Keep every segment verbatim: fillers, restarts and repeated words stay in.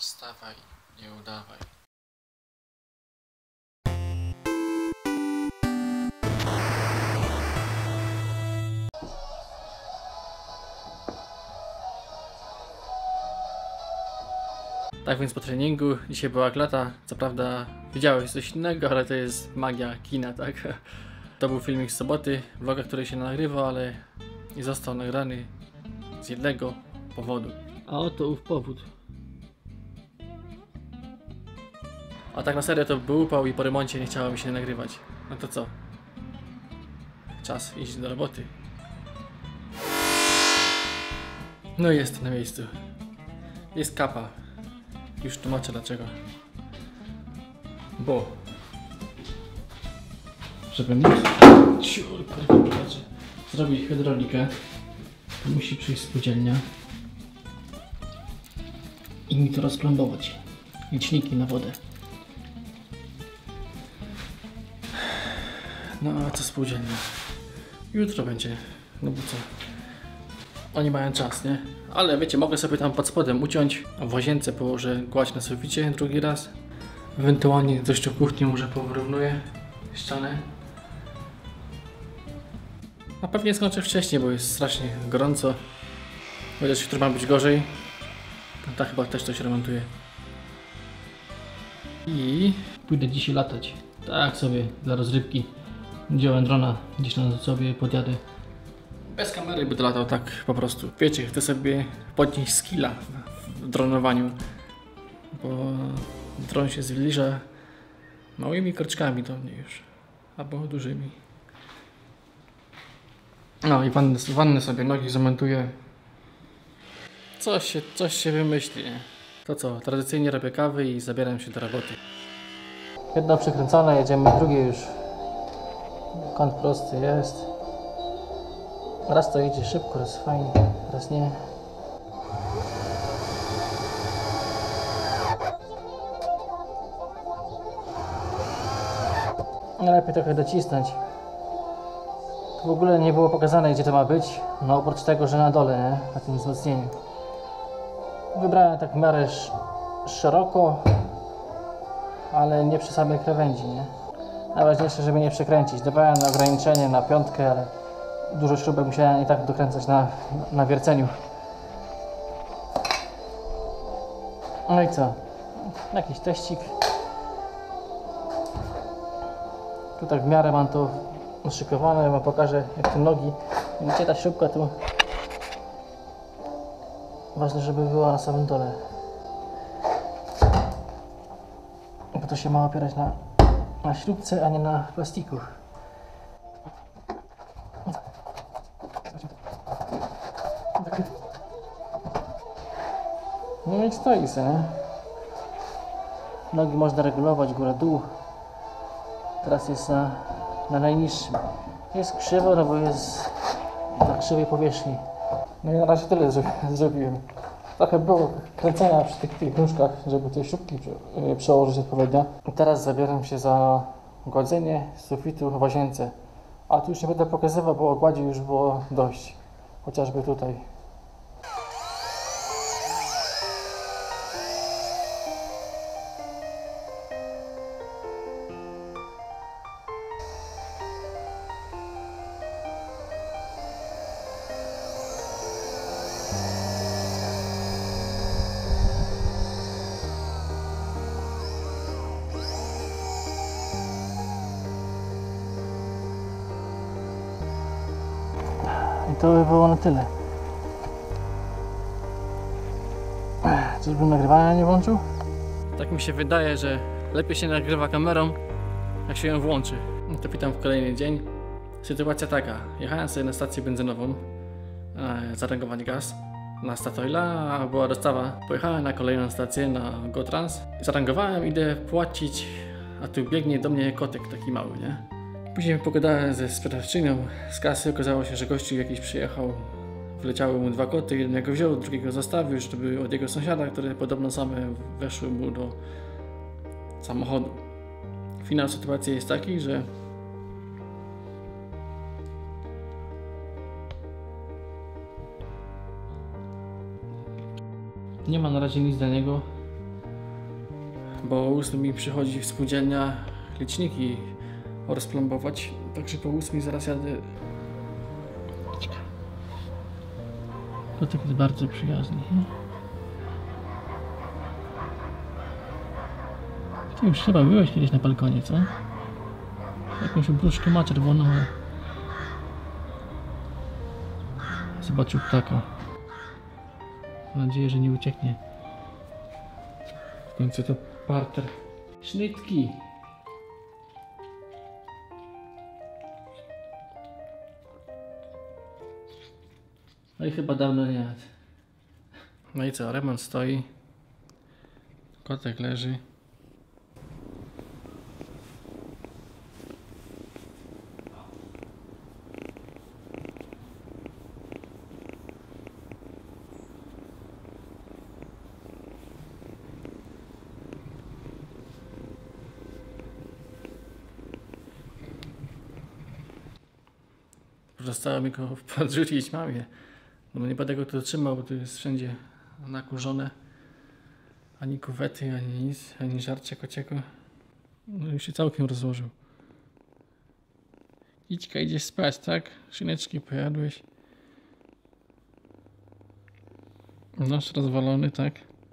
Wstawaj, nie udawaj. Tak więc po treningu, dzisiaj była klata, co prawda widziałeś coś innego, ale to jest magia kina, tak? To był filmik z soboty, vloga, który się nagrywa, ale nie został nagrany z jednego powodu. A oto ów powód. A tak na serio to był upał i po remoncie nie chciało mi się nagrywać. No to co? Czas iść do roboty. No i jestem na miejscu. Jest kapa. Już tłumaczę dlaczego. Bo żeby móc zrobić hydraulikę, to musi przyjść spółdzielnia i mi to rozplombować. Liczniki na wodę. No a co spółdzielnia? Jutro będzie. No bo co? Oni mają czas, nie? Ale wiecie, mogę sobie tam pod spodem uciąć, a w łazience położę gładź na suficie drugi raz. Ewentualnie coś do kuchni może powyrównuję ścianę. A pewnie skończę wcześniej, bo jest strasznie gorąco. Chociaż jutro ma być gorzej. Ta chyba też coś remontuje. I pójdę dzisiaj latać. Tak sobie, dla rozrywki. Wziąłem drona, gdzieś tam sobie podjadę. Bez kamery będę latał tak po prostu. Wiecie, chcę sobie podnieść skilla w dronowaniu. Bo dron się zbliża małymi kroczkami do mnie już. Albo dużymi. No i wannę, wannę sobie nogi zamontuję. Coś się, coś się wymyśli. To co, tradycyjnie robię kawy i zabieram się do roboty. Jedno przykręcone, jedziemy drugie już. Kąt prosty jest. Raz to idzie szybko, raz fajnie, raz nie. Lepiej trochę docisnąć. Tu w ogóle nie było pokazane, gdzie to ma być. No oprócz tego, że na dole, nie? Na tym wzmocnieniu. Wybrałem tak w miarę szeroko, ale nie przy samej krawędzi, nie? Najważniejsze, żeby nie przekręcić. Dawałem na ograniczenie na piątkę, ale dużo śrubek musiałem i tak dokręcać na, na wierceniu. No i co? Jakiś teścik. Tu tak w miarę mam to uszykowane, wam pokażę jak te nogi. Widzicie, ta śrubka tu. Ważne, żeby była na samym dole. Bo to się ma opierać na, na śrubce, a nie na plastiku. No i stoi sobie, nie? Nogi można regulować góra-dół. Teraz jest na, na najniższym. Jest krzywo, no bo jest na krzywej powierzchni. No i na razie tyle zrobiłem. Trochę było kręcenia przy tych, tych nóżkach, żeby te śrubki przełożyć odpowiednio. I teraz zabieram się za gładzenie sufitu w łazience. A tu już nie będę pokazywał, bo gładzi już było dość. Chociażby tutaj. I to by było na tyle. Czyżbym nagrywania nie włączył? Tak mi się wydaje, że lepiej się nagrywa kamerą, jak się ją włączy. No to witam w kolejny dzień. Sytuacja taka. Jechałem sobie na stację benzynową e, zatankować gaz na Statoila, a była dostawa. Pojechałem na kolejną stację, na GoTrans. Zatankowałem, idę płacić, a tu biegnie do mnie kotek taki mały, nie? Później pogadałem ze sprzedawczynią z kasy, okazało się, że gościu jakiś przyjechał, wleciały mu dwa koty, jednego wziął, drugiego zostawił, żeby od jego sąsiada, które podobno same weszły mu do samochodu. Finał sytuacji jest taki, że nie ma na razie nic dla niego, bo o ósmej mi przychodzi spółdzielnia liczniki rozplombować, także po ósmej zaraz jadę. To tak jest bardzo przyjazny. Ty już chyba byłeś kiedyś na balkonie, co? Jakąś bluszkę ma czerwoną, ale... Zobaczył ptaka. Mam nadzieję, że nie ucieknie. W końcu to parter. Sznytki. No i chyba dawno nie jadł. No i co, remont stoi. Kotek leży. Zostało mi go podrzucić mamie. No nie będę go tu trzymał, bo tu jest wszędzie nakurzone. Ani kuwety, ani nic, ani żarcia kociego. No już się całkiem rozłożył. Idźka, idziesz spać, tak? Szyneczki pojadłeś. Noż rozwalony, tak?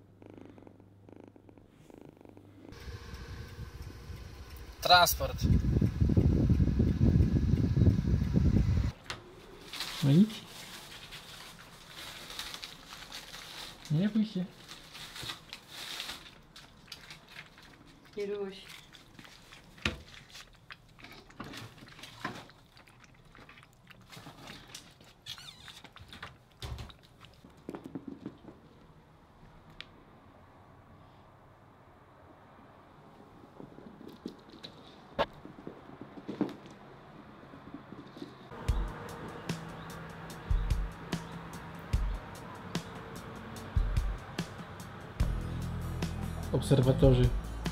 Transport. No idź. Nie bój się. Iruś. Obserwatorzy.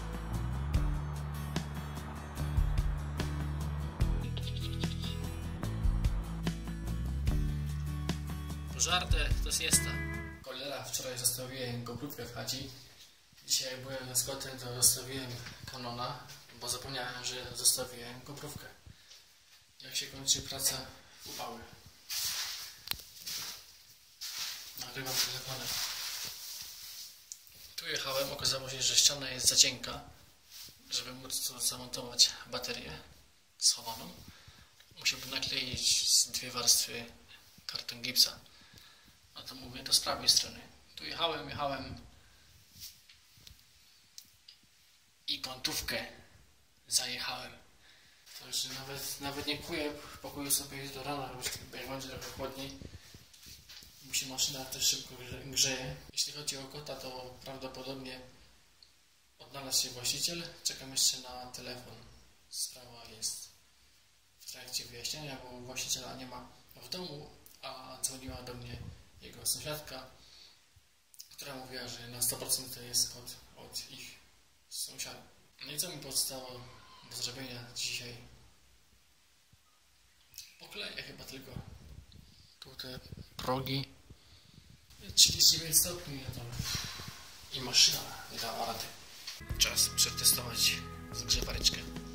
Żartę to siesta. Cholera, wczoraj zostawiłem GoPrówkę w chacie. Dzisiaj jak byłem z kotem, to zostawiłem Canona, bo zapomniałem, że zostawiłem GoPrówkę. Jak się kończy praca, upały. Nagrywam telefonem. Tu jechałem, okazało się, że ściana jest za cienka, żeby móc tu zamontować baterię schowaną. Musiałbym nakleić dwie warstwy karton gipsa. A to mówię to z prawej strony. Tu jechałem, jechałem i kątówkę zajechałem. Także nawet, nawet nie kuję, pokuję sobie do rana, jak będzie trochę chłodniej. Musi maszyna też szybko grzeje. Jeśli chodzi o kota, to prawdopodobnie odnalazł się właściciel. Czekam jeszcze na telefon. Sprawa jest w trakcie wyjaśniania, bo właściciela nie ma w domu, a dzwoniła do mnie jego sąsiadka, która mówiła, że na sto procent to jest kot od ich sąsiada. No i co mi pozostało do zrobienia dzisiaj? Pokleję chyba tylko tu te progi. trzydzieści dziewięć stopni na dole i maszyna nie dała rady. Czas przetestować zgrzewareczkę.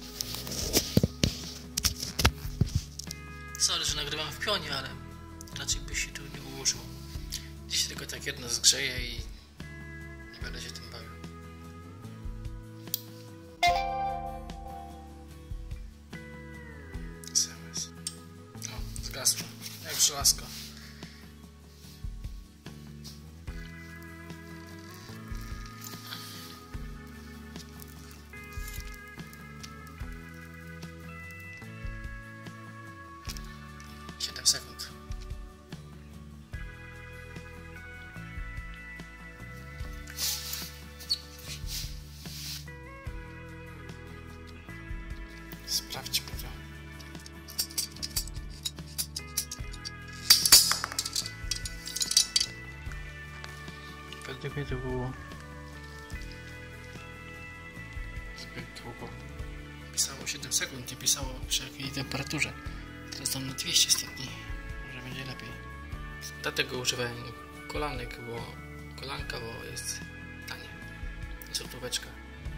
Sorry, że nagrywam w pionie, ale raczej by się tu nie ułożyło. Dziś tylko tak jedno zgrzeje i nie będę się tym bawił. S M S. O, zgasło. Jak żelazko. siedem sekund. Sprawdźmy to. Według mnie to było zbyt długo. Pisało siedem sekund, nie pisało przy jakiej temperaturze. Teraz tam na dwieście stopni, może będzie lepiej. Dlatego używałem kolanek, bo kolanka, bo jest tanie. Złotóweczka.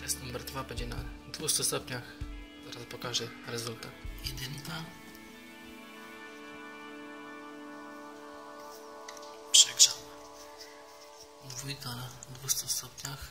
Test numer dwa będzie na dwustu stopniach. Zaraz pokażę rezultat. Jedynka. Przegrzana. Dwójka na dwustu stopniach.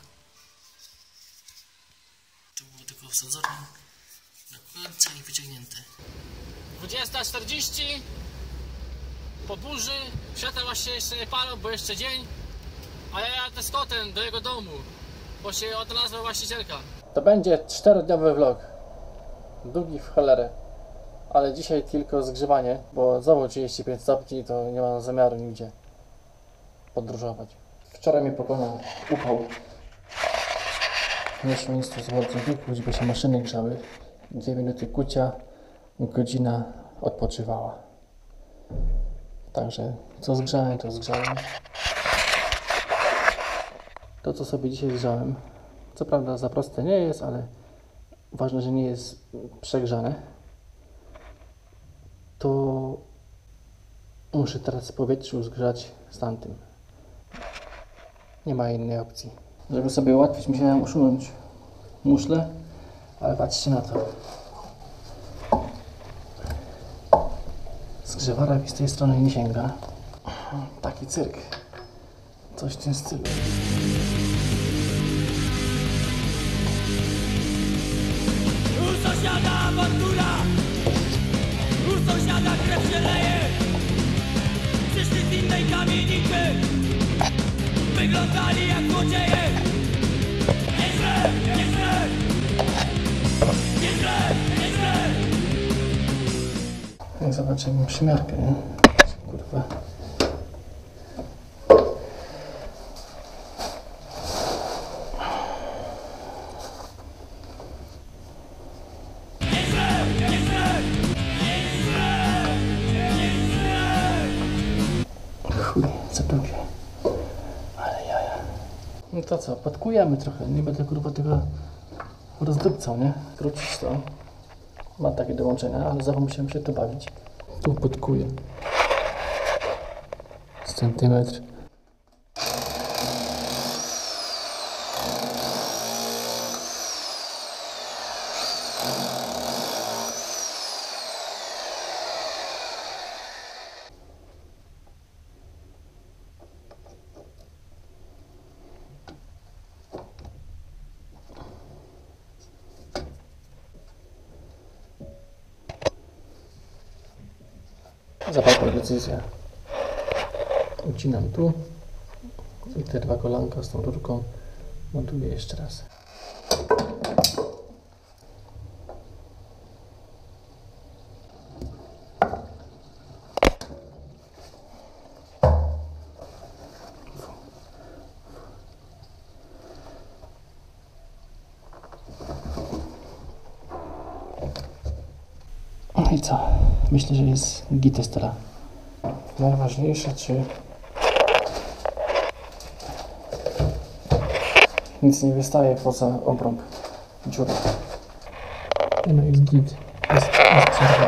To było tylko wsadzone na końca i wyciągnięte. dwudziesta czterdzieści. Po burzy. Światła właśnie jeszcze nie palą, bo jeszcze dzień. A ja jadę z kotem do jego domu, bo się odnalazła właścicielka. To będzie czterodniowy vlog. Długi w cholerę. Ale dzisiaj tylko zgrzewanie, bo znowu trzydzieści pięć stopni, to nie mam zamiaru nigdzie podróżować. Wczoraj mnie pokonał upał. Nie szło nic tu z bardzo bo się maszyny grzały. Dwie minuty kucia, godzina odpoczywała. Także co zgrzałem, to zgrzałem. To, co sobie dzisiaj zgrzałem, co prawda za proste nie jest, ale ważne, że nie jest przegrzane. To muszę teraz w powietrzu zgrzać z tamtym. Nie ma innej opcji. Żeby sobie ułatwić, musiałem usunąć muszlę, ale patrzcie na to. Zgrzewara mi z tej strony nie sięga. Taki cyrk. Coś w tym stylu. U sąsiada awantura! U sąsiada krew się leje! Przyszli z innej kamienicy! Wyglądali jak złodzieje! Nieźle! Nieźle! Nieźle! Nieźle! Jak zobaczymy przymiarkę, nie? Kurwa. Chuj, co drugie. Ale jaja. No to co, podkujemy trochę. Nie będę kurwa tego rozdupcał, nie? Krócić to. Ma takie dołączenia, ale znowu musiałem się tu bawić. Tu podkuję. Centymetr. Zapadła decyzja. Ucinam tu i te dwa kolanka z tą rurką montuję jeszcze raz. No i co? Myślę, że jest git teraz. Najważniejsze, czy nic nie wystaje poza obrąb dziury. No jest git. Jest, jest przerwa.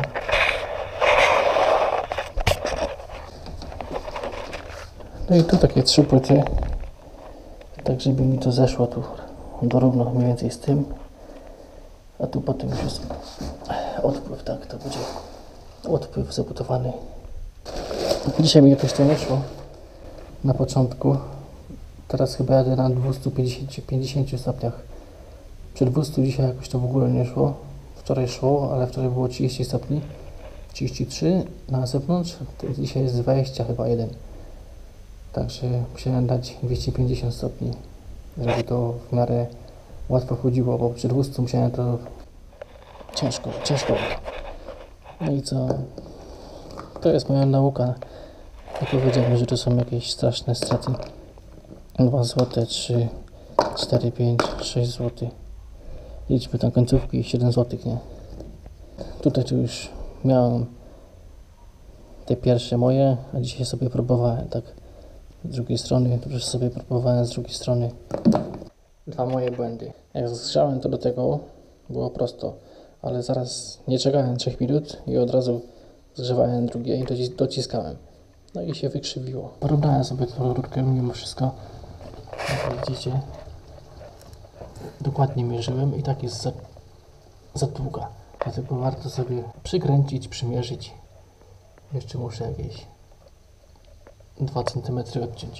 No i tu takie trzy płyty. Tak, żeby mi to zeszło tu dorówno mniej więcej z tym. A tu potem już jest odpływ, tak, to będzie odpływ zabudowany. Dzisiaj mi jakoś to nie szło na początku. Teraz chyba jadę na dwieście pięćdziesiąt stopniach. Przy dwustu dzisiaj jakoś to w ogóle nie szło. Wczoraj szło, ale wczoraj było trzydzieści stopni. trzydzieści trzy na zewnątrz. Dzisiaj jest dwadzieścia chyba jeden. Także musiałem dać dwieście pięćdziesiąt stopni, żeby to w miarę łatwo chodziło, bo przy dwustu musiałem to ciężko, ciężko. No i co? To jest moja nauka. Nie powiedziałem, że to są jakieś straszne straty. dwa złote, trzy, cztery, pięć, sześć złotych. Liczmy tam końcówki, siedem złotych, nie? Tutaj to już miałem te pierwsze moje, a dzisiaj sobie próbowałem, tak? Z drugiej strony, to już sobie próbowałem z drugiej strony. Dwa moje błędy. Jak zgrzałem to do tego, było prosto, ale zaraz nie czekałem trzech minut i od razu zgrzewałem drugie i dociskałem. No i się wykrzywiło. Porównałem sobie tą rurkę mimo wszystko. Jak widzicie, dokładnie mierzyłem i tak jest za, za długa. Dlatego warto sobie przykręcić, przymierzyć. Jeszcze muszę jakieś dwa centymetry odciąć.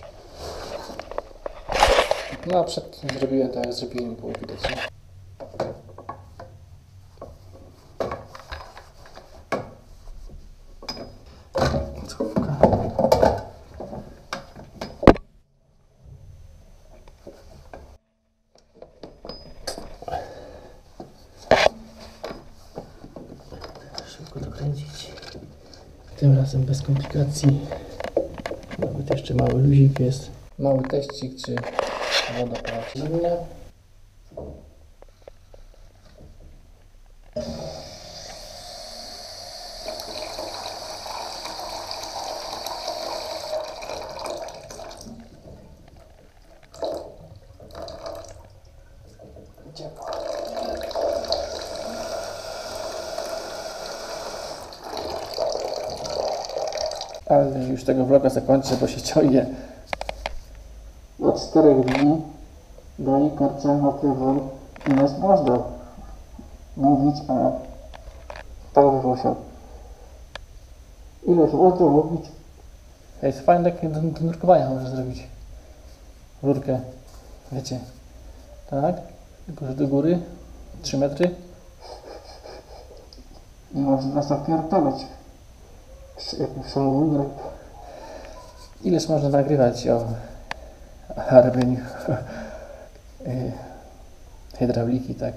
No a przed zrobiłem tak jak zrobiłem, było widać. Nie? Cówka. Szybko dokręcić. Tym razem bez komplikacji. Nawet jeszcze mały luzik jest. Mały teścik, czy woda palacyjna. Ale już tego vloga zakończę, bo się ciągnie. Od czterech dni daje karciana tywol i jest można mówić, a tak wywołał. Ile się można mówić? Jest fajne takie do, do nurkowania może zrobić. Rurkę, wiecie, tak? Tylko że do góry, trzy metry. I można zapierdalać. Ileż można nagrywać o robieniu hydrauliki, tak?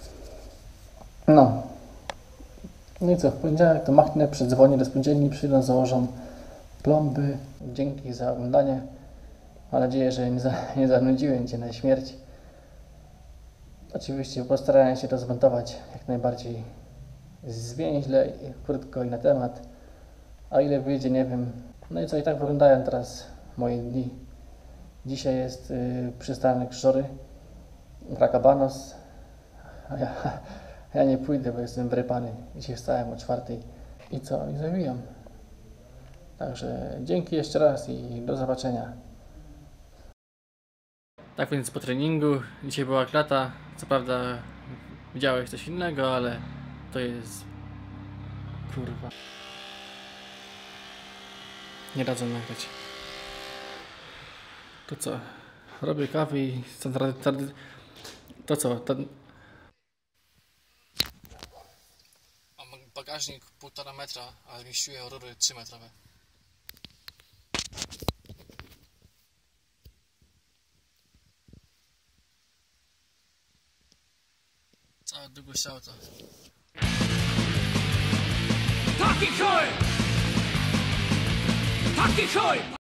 No. No i co, w poniedziałek to machnę, przedzwonię do spółdzielni, przyjdą, założą plomby. Dzięki za oglądanie. Mam nadzieję, że nie, za, nie zanudziłem Cię na śmierć. Oczywiście postarałem się to zmontować jak najbardziej zwięźle, krótko i na temat. A ile wyjdzie, nie wiem. No i co, i tak wyglądają teraz moje dni. Dzisiaj jest y, przystanek Żory, Brakabanos. A ja, ja nie pójdę, bo jestem wrypany. Dzisiaj wstałem o czwartej. I co? I zawijam. Także dzięki jeszcze raz i do zobaczenia. Tak więc po treningu. Dzisiaj była klata. Co prawda widziałeś coś innego, ale to jest... Kurwa. Nie radzę nagrać. To co? Robię kawę i to co? Ten... Mam bagażnik półtora metra, a zmieściłem rury trzy metrowe. Cała długość auta. Taki chuj! Taki chuj!